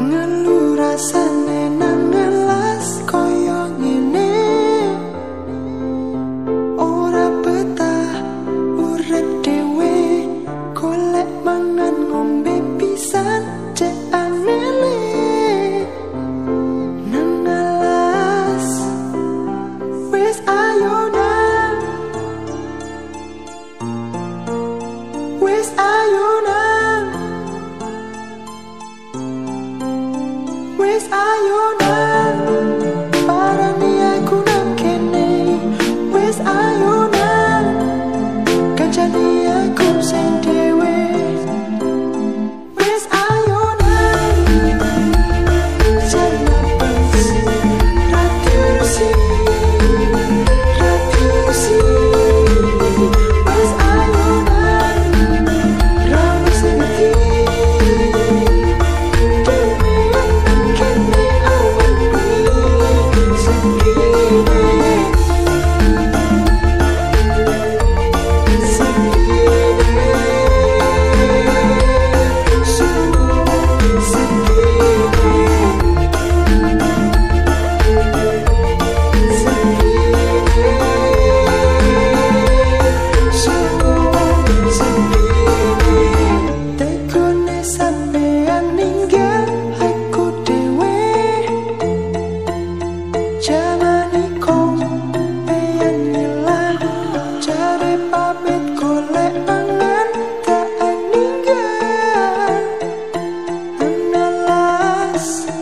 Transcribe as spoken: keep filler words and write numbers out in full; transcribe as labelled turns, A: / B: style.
A: Ngeluh rasane nang ngelas koyo ngene, ora betah urip dhewe, golek mangan ngombe pisan cek anele. Nang ngelas wis ayo nang, wis ayo nang, wis ayo nang, parani aku nang kene. Wis ayo nang, kancane aku sing dhewe. Wis ayo nang, janabas radiusi, radiusi. Wis ayo nang, ramu sing ngerti. Yes.